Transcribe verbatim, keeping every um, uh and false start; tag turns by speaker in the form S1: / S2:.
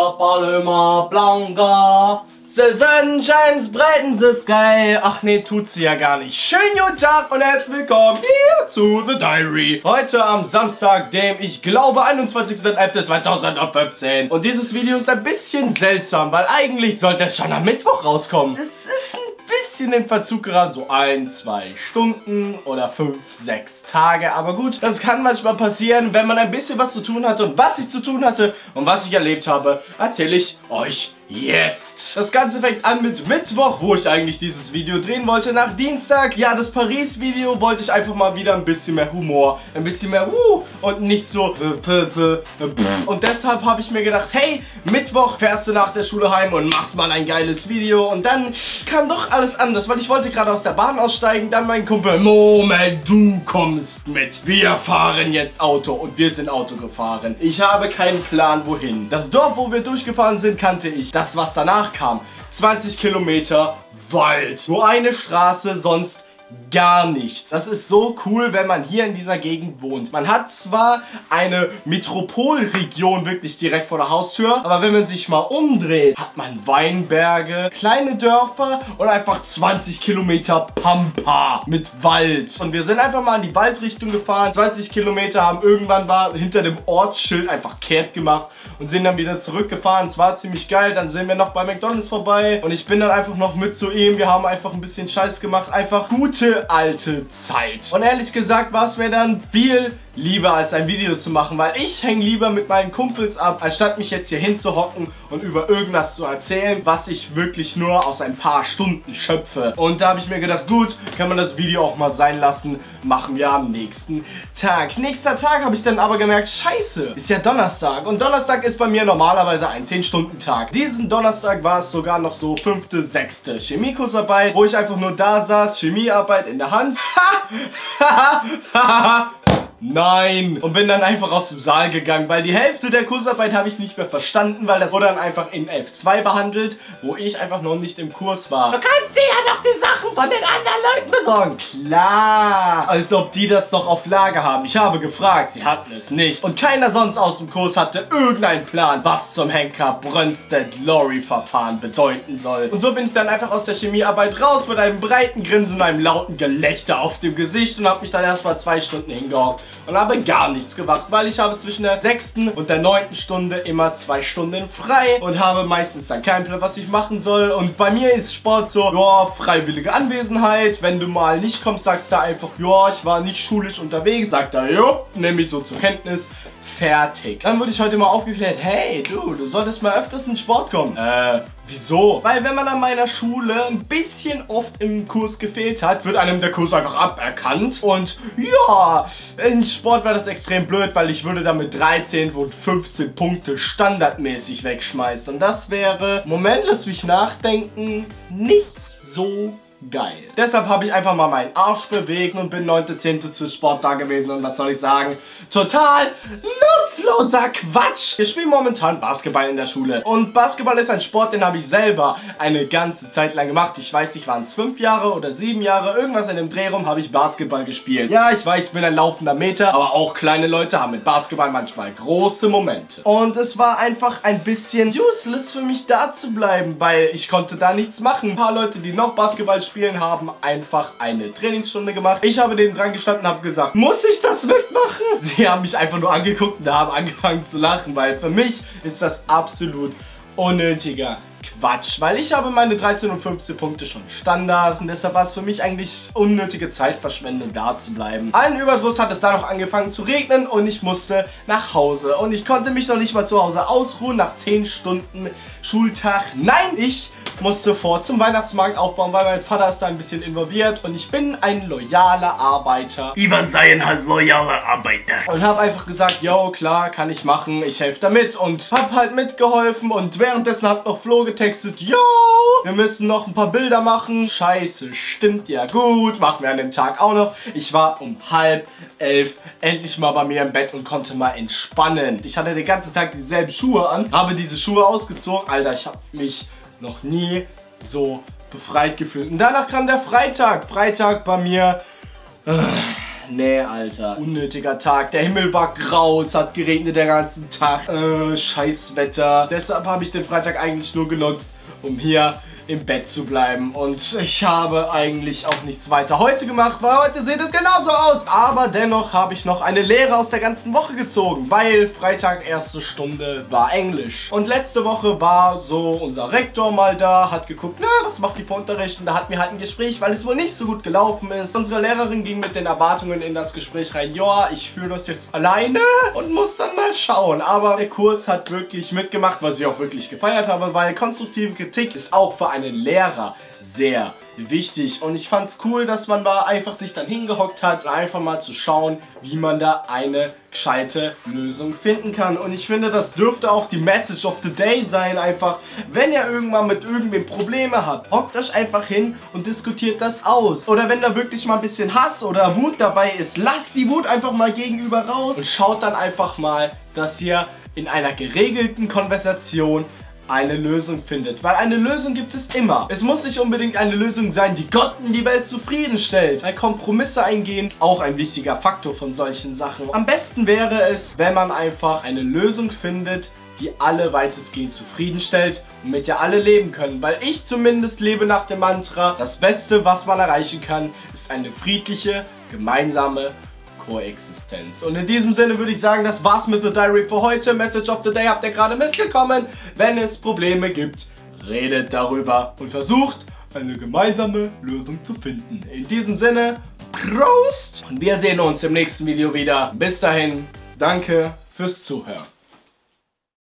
S1: Paloma Blanca. The sun shines bright in the sky. Ach nee, tut sie ja gar nicht. Schönen guten Tag und herzlich willkommen hier zu The Diary. Heute am Samstag, dem ich glaube einundzwanzigsten elften zweitausendfünfzehn. Und dieses Video ist ein bisschen seltsam, weil eigentlich sollte es schon am Mittwoch rauskommen. Es ist ein bisschen in Verzug geraten, so ein, zwei Stunden oder fünf, sechs Tage. Aber gut, das kann manchmal passieren, wenn man ein bisschen was zu tun hatte. Und was ich zu tun hatte und was ich erlebt habe, erzähle ich euch jetzt. Das Ganze fängt an mit Mittwoch, wo ich eigentlich dieses Video drehen wollte. Nach Dienstag, ja, das Paris-Video wollte ich einfach mal wieder ein bisschen mehr Humor, ein bisschen mehr uh und nicht so und deshalb habe ich mir gedacht, hey, Mittwoch fährst du nach der Schule heim und machst mal ein geiles Video. Und dann kam doch alles anders, weil ich wollte gerade aus der Bahn aussteigen, dann mein Kumpel, Moment, du kommst mit. Wir fahren jetzt Auto und wir sind Auto gefahren. Ich habe keinen Plan, wohin. Das Dorf, wo wir durchgefahren sind, kannte ich. Das, was danach kam, zwanzig Kilometer Wald. Nur eine Straße, sonst gar nichts. Das ist so cool, wenn man hier in dieser Gegend wohnt. Man hat zwar eine Metropolregion wirklich direkt vor der Haustür, aber wenn man sich mal umdreht, hat man Weinberge, kleine Dörfer und einfach zwanzig Kilometer Pampa mit Wald. Und wir sind einfach mal in die Waldrichtung gefahren. zwanzig Kilometer, haben irgendwann war hinter dem Ortsschild einfach kehrt gemacht und sind dann wieder zurückgefahren. Es war ziemlich geil. Dann sind wir noch bei McDonald's vorbei und ich bin dann einfach noch mit zu ihm. Wir haben einfach ein bisschen Scheiß gemacht. Einfach gute alte Zeit. Und ehrlich gesagt war es mir dann viel lieber, als ein Video zu machen, weil ich hänge lieber mit meinen Kumpels ab, anstatt mich jetzt hier hinzuhocken und über irgendwas zu erzählen, was ich wirklich nur aus ein paar Stunden schöpfe. Und da habe ich mir gedacht, gut, kann man das Video auch mal sein lassen, machen wir am nächsten Tag. Nächster Tag habe ich dann aber gemerkt, scheiße, ist ja Donnerstag. Und Donnerstag ist bei mir normalerweise ein zehn Stunden Tag. Diesen Donnerstag war es sogar noch so fünfte, sechste Chemiekursarbeit, wo ich einfach nur da saß, Chemiearbeit in der Hand. Nein! Und bin dann einfach aus dem Saal gegangen, weil die Hälfte der Kursarbeit habe ich nicht mehr verstanden, weil das wurde dann einfach in elf zwei behandelt, wo ich einfach noch nicht im Kurs war. Du kannst dir ja noch die Sachen von den anderen Leuten besorgen. Klar! Als ob die das noch auf Lager haben. Ich habe gefragt, sie hatten es nicht. Und keiner sonst aus dem Kurs hatte irgendeinen Plan, was zum Henker Brønsted-Lorry-Verfahren bedeuten soll. Und so bin ich dann einfach aus der Chemiearbeit raus mit einem breiten Grinsen und einem lauten Gelächter auf dem Gesicht und habe mich dann erstmal zwei Stunden hingehockt und habe gar nichts gemacht, weil ich habe zwischen der sechsten und der neunten Stunde immer zwei Stunden frei und habe meistens dann keinen Plan, was ich machen soll. Und bei mir ist Sport so, ja, freiwillige Anwesenheit. Wenn du mal nicht kommst, sagst du einfach, ja, ich war nicht schulisch unterwegs. Sagt er, jo, nehme ich so zur Kenntnis. Fertig. Dann wurde ich heute mal aufgeklärt, hey, du, du solltest mal öfters in Sport kommen. Äh, wieso? Weil wenn man an meiner Schule ein bisschen oft im Kurs gefehlt hat, wird einem der Kurs einfach aberkannt. Und ja, in Sport wäre das extrem blöd, weil ich würde damit dreizehn und fünfzehn Punkte standardmäßig wegschmeißen. Und das wäre, Moment, lass mich nachdenken, nicht so geil. Deshalb habe ich einfach mal meinen Arsch bewegt und bin neunte zehnte zu Sport da gewesen. Und was soll ich sagen? Total nutzloser Quatsch. Wir spielen momentan Basketball in der Schule. Und Basketball ist ein Sport, den habe ich selber eine ganze Zeit lang gemacht. Ich weiß nicht, waren es fünf Jahre oder sieben Jahre. Irgendwas in dem Dreh rum habe ich Basketball gespielt. Ja, ich weiß, ich bin ein laufender Meter. Aber auch kleine Leute haben mit Basketball manchmal große Momente. Und es war einfach ein bisschen useless für mich da zu bleiben, weil ich konnte da nichts machen. Ein paar Leute, die noch Basketball spielen, Spielen haben einfach eine Trainingsstunde gemacht. Ich habe neben dran gestanden und habe gesagt, muss ich das mitmachen? Sie haben mich einfach nur angeguckt und haben angefangen zu lachen, weil für mich ist das absolut unnötiger Quatsch, weil ich habe meine dreizehn und fünfzehn Punkte schon Standard und deshalb war es für mich eigentlich unnötige Zeitverschwendung, da zu bleiben. Allen Überdruss hat es da noch angefangen zu regnen und ich musste nach Hause und ich konnte mich noch nicht mal zu Hause ausruhen nach zehn Stunden Schultag. Nein, ich musste vor zum Weihnachtsmarkt aufbauen, weil mein Vater ist da ein bisschen involviert und ich bin ein loyaler Arbeiter.
S2: Ivan seien halt loyaler Arbeiter.
S1: Und habe einfach gesagt, yo, klar, kann ich machen, ich helfe damit und habe halt mitgeholfen und währenddessen hat noch Flo getextet, yo, wir müssen noch ein paar Bilder machen. Scheiße, stimmt ja gut, machen wir an dem Tag auch noch. Ich war um halb elf endlich mal bei mir im Bett und konnte mal entspannen. Ich hatte den ganzen Tag dieselben Schuhe an, habe diese Schuhe ausgezogen. Alter, ich habe mich noch nie so befreit gefühlt. Und danach kam der Freitag. Freitag bei mir... Äh, nee, Alter. Unnötiger Tag. Der Himmel war grau, es hat geregnet den ganzen Tag. Äh, scheiß Wetter. Deshalb habe ich den Freitag eigentlich nur genutzt, um hier im Bett zu bleiben. Und ich habe eigentlich auch nichts weiter heute gemacht, weil heute sieht es genauso aus. Aber dennoch habe ich noch eine Lehre aus der ganzen Woche gezogen, weil Freitag erste Stunde war Englisch. Und letzte Woche war so unser Rektor mal da, hat geguckt, na, was macht die für Unterricht? Und da hatten wir halt ein Gespräch, weil es wohl nicht so gut gelaufen ist. Unsere Lehrerin ging mit den Erwartungen in das Gespräch rein, ja, ich fühle das jetzt alleine und muss dann mal schauen. Aber der Kurs hat wirklich mitgemacht, was ich auch wirklich gefeiert habe, weil konstruktive Kritik ist auch für einen Lehrer sehr wichtig. Und ich fand es cool, dass man da einfach sich dann hingehockt hat, einfach mal zu schauen, wie man da eine gescheite Lösung finden kann. Und ich finde, das dürfte auch die Message of the Day sein, einfach, wenn ihr irgendwann mit irgendwem Probleme habt, hockt euch einfach hin und diskutiert das aus. Oder wenn da wirklich mal ein bisschen Hass oder Wut dabei ist, lasst die Wut einfach mal gegenüber raus und schaut dann einfach mal, dass ihr in einer geregelten Konversation eine Lösung findet. Weil eine Lösung gibt es immer. Es muss nicht unbedingt eine Lösung sein, die Gott und die Welt zufriedenstellt. Weil Kompromisse eingehen ist auch ein wichtiger Faktor von solchen Sachen. Am besten wäre es, wenn man einfach eine Lösung findet, die alle weitestgehend zufriedenstellt und mit der alle leben können. Weil ich zumindest lebe nach dem Mantra, das Beste, was man erreichen kann, ist eine friedliche, gemeinsame Koexistenz. Und in diesem Sinne würde ich sagen, das war's mit The Diary für heute. Message of the Day habt ihr gerade mitbekommen. Wenn es Probleme gibt, redet darüber und versucht, eine gemeinsame Lösung zu finden. In diesem Sinne, Prost! Und wir sehen uns im nächsten Video wieder. Bis dahin, danke fürs Zuhören.